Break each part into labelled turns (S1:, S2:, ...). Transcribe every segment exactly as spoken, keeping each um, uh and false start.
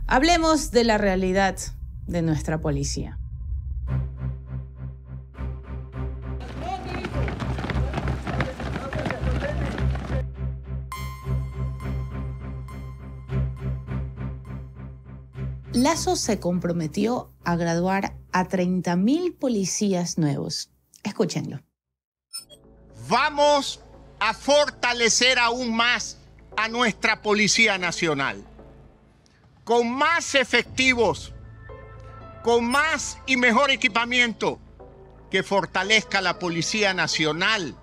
S1: Hablemos de la realidad de nuestra policía. Lasso se comprometió a graduar a treinta mil policías nuevos. Escúchenlo.
S2: Vamos a fortalecer aún más a nuestra Policía Nacional, con más efectivos, con más y mejor equipamiento, que fortalezca la Policía Nacional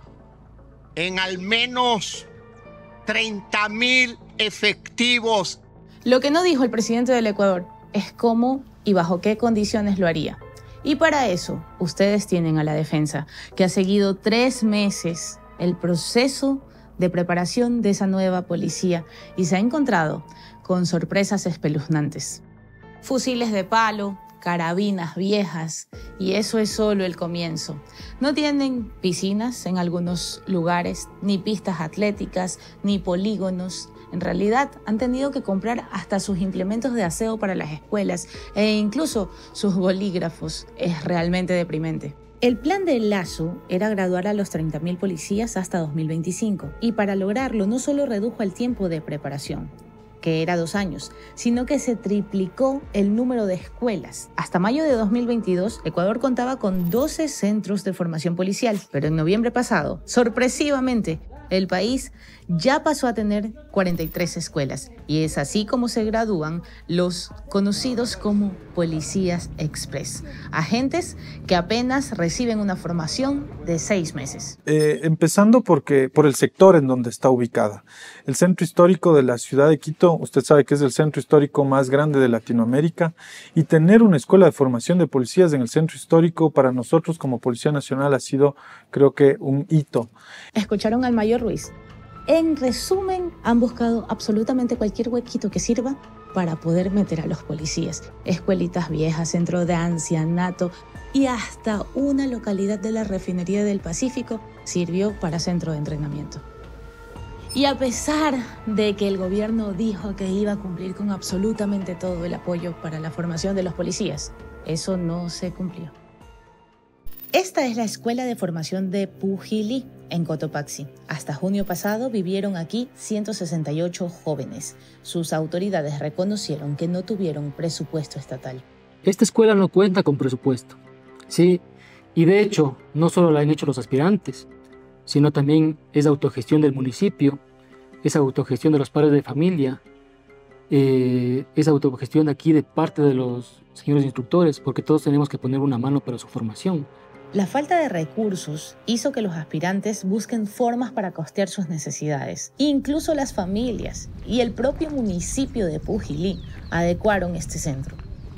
S2: en al menos treinta mil efectivos.
S1: Lo que no dijo el presidente del Ecuador es cómo y bajo qué condiciones lo haría. Y para eso, ustedes tienen a la defensa, que ha seguido tres meses el proceso de preparación de esa nueva policía y se ha encontrado con sorpresas espeluznantes. Fusiles de palo, carabinas viejas, y eso es solo el comienzo. No tienen piscinas en algunos lugares, ni pistas atléticas, ni polígonos. En realidad, han tenido que comprar hasta sus implementos de aseo para las escuelas e incluso sus bolígrafos. Es realmente deprimente. El plan de Lasso era graduar a los treinta mil policías hasta dos mil veinticinco y para lograrlo no solo redujo el tiempo de preparación, que era dos años, sino que se triplicó el número de escuelas. Hasta mayo de dos mil veintidós, Ecuador contaba con doce centros de formación policial, pero en noviembre pasado, sorpresivamente, el país ya pasó a tener cuarenta y tres escuelas y es así como se gradúan los conocidos como policías express, agentes que apenas reciben una formación de seis meses.
S3: Eh, empezando porque, por el sector en donde está ubicada. El centro histórico de la ciudad de Quito, usted sabe que es el centro histórico más grande de Latinoamérica, y tener una escuela de formación de policías en el centro histórico para nosotros como Policía Nacional ha sido, creo que, un hito.
S1: ¿Escucharon al mayor Ruiz? En resumen, han buscado absolutamente cualquier huequito que sirva para poder meter a los policías. Escuelitas viejas, centro de ancianato y hasta una localidad de la refinería del Pacífico sirvió para centro de entrenamiento. Y a pesar de que el gobierno dijo que iba a cumplir con absolutamente todo el apoyo para la formación de los policías, eso no se cumplió. Esta es la escuela de formación de Pujilí, en Cotopaxi. Hasta junio pasado vivieron aquí ciento sesenta y ocho jóvenes. Sus autoridades reconocieron que no tuvieron presupuesto estatal.
S4: Esta escuela no cuenta con presupuesto, sí, y de hecho no solo la han hecho los aspirantes, sino también es autogestión del municipio, es autogestión de los padres de familia, eh, es autogestión aquí de parte de los señores instructores, porque todos tenemos que poner una mano para su formación.
S1: La falta de recursos hizo que los aspirantes busquen formas para costear sus necesidades. Incluso las familias y el propio municipio de Pujilí adecuaron este centro.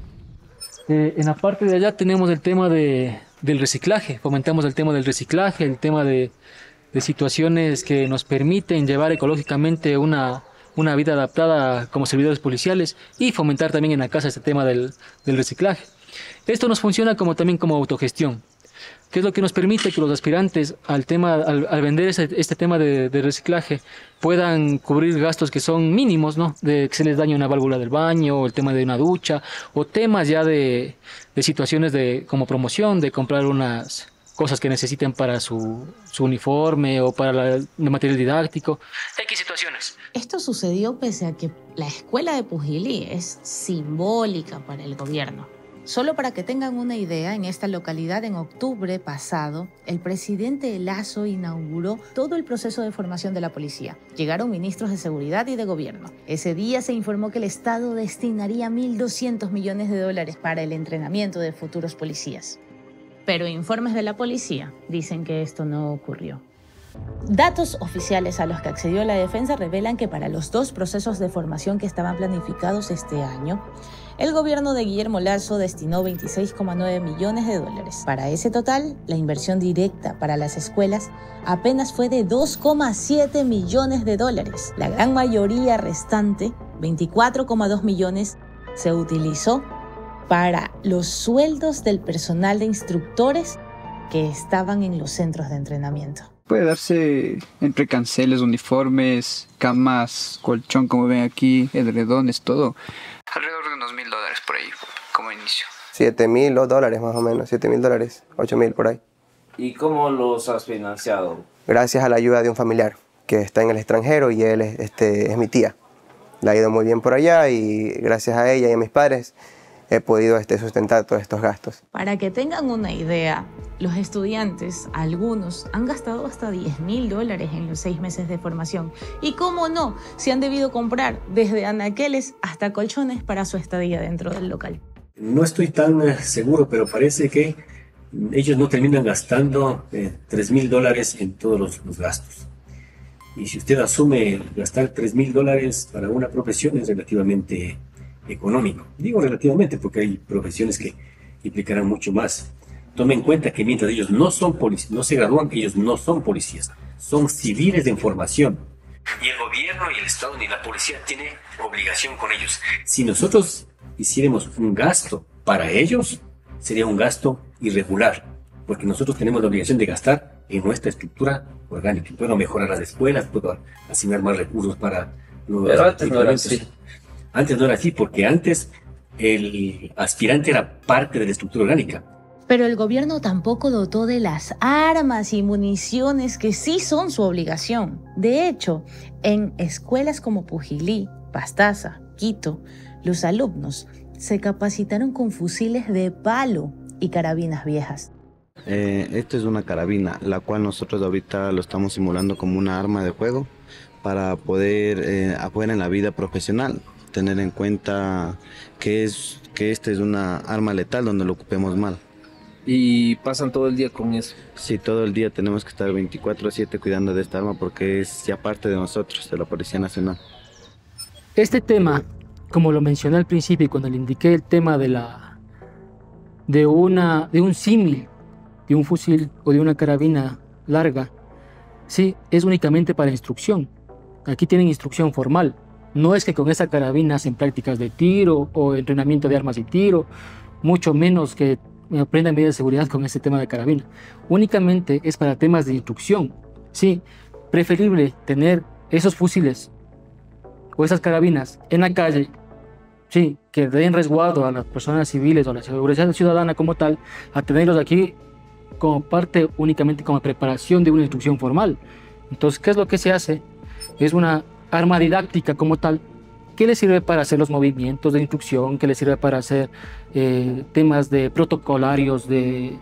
S4: Eh, en la parte de allá tenemos el tema de, del reciclaje, fomentamos el tema del reciclaje, el tema de, de situaciones que nos permiten llevar ecológicamente una, una vida adaptada como servidores policiales y fomentar también en la casa este tema del, del reciclaje. Esto nos funciona como, también como autogestión, que es lo que nos permite que los aspirantes al, tema, al, al vender este, este tema de, de reciclaje puedan cubrir gastos que son mínimos, ¿no? De que se les dañe una válvula del baño, o el tema de una ducha, o temas ya de, de situaciones de, como promoción, de comprar unas cosas que necesiten para su, su uniforme o para la, el material didáctico. X situaciones.
S1: Esto sucedió pese a que la escuela de Pujilí es simbólica para el gobierno. Solo para que tengan una idea, en esta localidad en octubre pasado, el presidente Lasso inauguró todo el proceso de formación de la policía. Llegaron ministros de seguridad y de gobierno. Ese día se informó que el Estado destinaría mil doscientos millones de dólares para el entrenamiento de futuros policías. Pero informes de la policía dicen que esto no ocurrió. Datos oficiales a los que accedió la defensa revelan que para los dos procesos de formación que estaban planificados este año, el gobierno de Guillermo Lasso destinó veintiséis coma nueve millones de dólares. Para ese total, la inversión directa para las escuelas apenas fue de dos coma siete millones de dólares. La gran mayoría restante, veinticuatro coma dos millones, se utilizó para los sueldos del personal de instructores que estaban en los centros de entrenamiento.
S5: Puede darse entre canceles, uniformes, camas, colchón, como ven aquí, edredones, todo. Alrededor de unos
S6: dólares por ahí, como inicio.
S7: siete mil dólares más o menos, siete mil dólares, ocho mil por ahí.
S8: ¿Y cómo los has financiado?
S7: Gracias a la ayuda de un familiar que está en el extranjero y él es, este, es mi tía. Le ha ido muy bien por allá y gracias a ella y a mis padres he podido este, sustentar todos estos gastos.
S1: Para que tengan una idea, los estudiantes, algunos, han gastado hasta diez mil dólares en los seis meses de formación. Y cómo no, se han debido comprar desde anaqueles hasta colchones para su estadía dentro del local.
S9: No estoy tan seguro, pero parece que ellos no terminan gastando eh, tres mil dólares en todos los, los gastos. Y si usted asume gastar tres mil dólares para una profesión es relativamente económico. Digo relativamente porque hay profesiones que implicarán mucho más. Tome en cuenta que mientras ellos no son policías, no se gradúan, ellos no son policías, son civiles en formación. Y el gobierno y el Estado ni la policía tiene obligación con ellos. Si nosotros hiciéramos un gasto para ellos, sería un gasto irregular, porque nosotros tenemos la obligación de gastar en nuestra estructura orgánica. Puedo mejorar las escuelas, puedo asignar más recursos para los...
S8: Pero antes no era así.
S9: Antes no era así, porque antes el aspirante era parte de la estructura orgánica.
S1: Pero el gobierno tampoco dotó de las armas y municiones que sí son su obligación. De hecho, en escuelas como Pujilí, Pastaza, Quito, los alumnos se capacitaron con fusiles de palo y carabinas viejas.
S10: Eh, esta es una carabina, la cual nosotros ahorita lo estamos simulando como una arma de juego para poder eh, afuera en la vida profesional tener en cuenta que, es, que esta es una arma letal donde lo ocupemos mal.
S8: ¿Y pasan todo el día con eso?
S10: Sí, todo el día tenemos que estar veinticuatro siete cuidando de esta arma porque es ya parte de nosotros, de la Policía Nacional.
S4: Este tema, como lo mencioné al principio cuando le indiqué el tema de, la, de, una, de un símil, de un fusil o de una carabina larga, sí, es únicamente para instrucción. Aquí tienen instrucción formal. No es que con esa carabina hacen prácticas de tiro o entrenamiento de armas de tiro, mucho menos que aprendan medidas de seguridad con este tema de carabina. Únicamente es para temas de instrucción. Sí, preferible tener esos fusiles o esas carabinas en la calle, sí, que den resguardo a las personas civiles o a la seguridad ciudadana como tal, a tenerlos aquí como parte únicamente como preparación de una instrucción formal. Entonces, ¿qué es lo que se hace? Es una arma didáctica como tal, que le sirve para hacer los movimientos de instrucción, que le sirve para hacer eh, temas de protocolarios, de,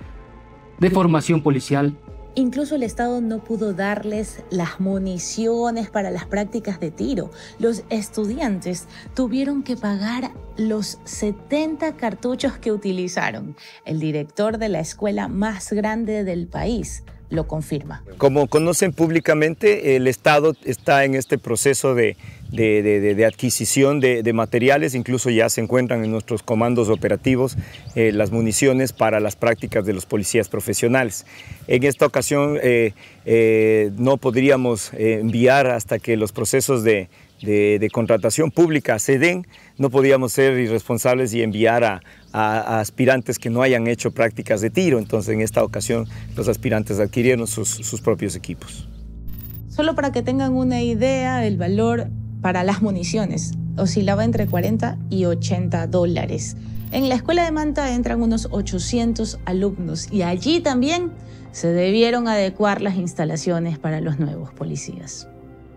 S4: de formación policial.
S1: Incluso el Estado no pudo darles las municiones para las prácticas de tiro. Los estudiantes tuvieron que pagar los setenta cartuchos que utilizaron. El director de la escuela más grande del país lo confirma.
S11: Como conocen públicamente, el Estado está en este proceso de, de, de, de adquisición de, de materiales, incluso ya se encuentran en nuestros comandos operativos eh, las municiones para las prácticas de los policías profesionales. En esta ocasión eh, eh, no podríamos eh, enviar hasta que los procesos de, de, de contratación pública se den, no podíamos ser irresponsables y enviar a, a, a aspirantes que no hayan hecho prácticas de tiro. Entonces en esta ocasión los aspirantes adquirieron sus, sus propios equipos.
S1: Solo para que tengan una idea, el valor para las municiones oscilaba entre cuarenta y ochenta dólares. En la escuela de Manta entran unos ochocientos alumnos y allí también se debieron adecuar las instalaciones para los nuevos policías.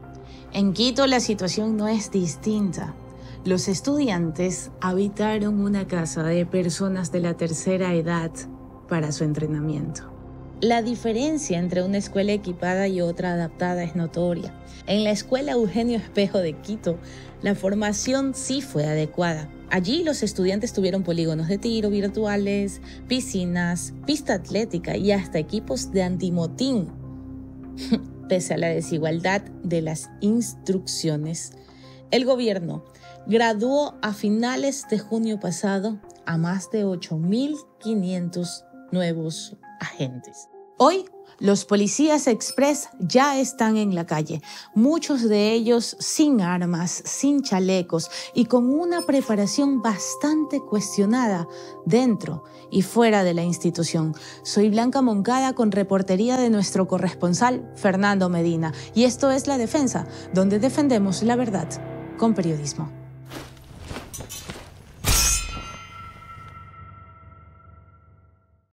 S1: En Quito la situación no es distinta. Los estudiantes habitaron una casa de personas de la tercera edad para su entrenamiento. La diferencia entre una escuela equipada y otra adaptada es notoria. En la escuela Eugenio Espejo de Quito, la formación sí fue adecuada. Allí los estudiantes tuvieron polígonos de tiro virtuales, piscinas, pista atlética y hasta equipos de antimotín. Pese a la desigualdad de las instrucciones, el gobierno graduó a finales de junio pasado a más de ocho mil quinientos nuevos agentes. Hoy, los policías express ya están en la calle, muchos de ellos sin armas, sin chalecos y con una preparación bastante cuestionada dentro y fuera de la institución. Soy Blanca Moncada con reportería de nuestro corresponsal Fernando Medina y esto es La Defensa, donde defendemos la verdad con periodismo.